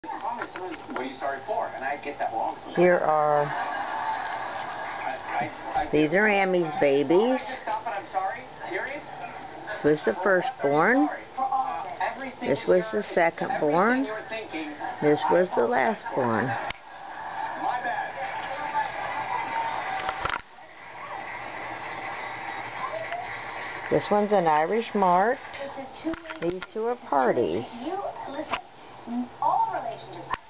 What are you sorry for? And I get that wrong. Here are, these are Ammy's babies. This was the firstborn. This was the secondborn. This was the lastborn. This one's an Irish marked. These two are parties. All relationships.